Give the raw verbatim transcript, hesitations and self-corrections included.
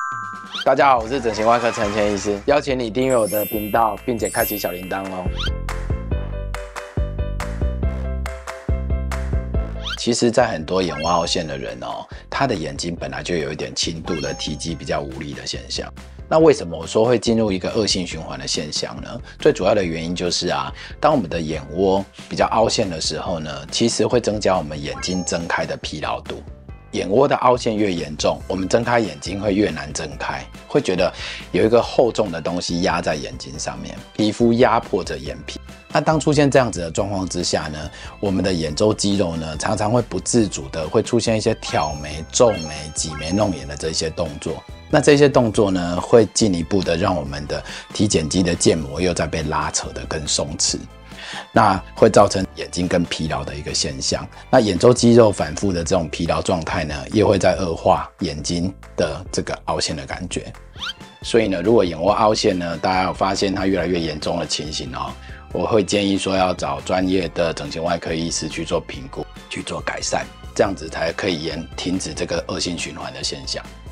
大家好，我是整形外科陈谦医师，邀请你订阅我的频道，并且开启小铃铛哦。其实，在很多眼窝凹陷的人哦，他的眼睛本来就有一点轻度的体积比较无力的现象。那为什么我说会进入一个恶性循环的现象呢？最主要的原因就是啊，当我们的眼窝比较凹陷的时候呢，其实会增加我们眼睛睁开的疲劳度。眼窝的凹陷越严重，我们睁开眼睛会越难睁开，会觉得有一个厚重的东西压在眼睛上面，皮肤压迫着眼皮。那当出现这样子的状况之下呢，我们的眼周肌肉呢，常常会不自主的会出现一些挑眉、皱眉、挤眉弄眼的这些动作。那这些动作呢，会进一步的让我们的体检肌的腱膜又在被拉扯的更松弛。那会造成眼睛更疲劳的一个现象。那眼周肌肉反复的这种疲劳状态呢，也会在恶化眼睛的这个凹陷的感觉。所以呢，如果眼窝凹陷呢，大家有发现它越来越严重的情形哦，我会建议说要找专业的整形外科医师去做评估，去做改善，这样子才可以延停止这个恶性循环的现象。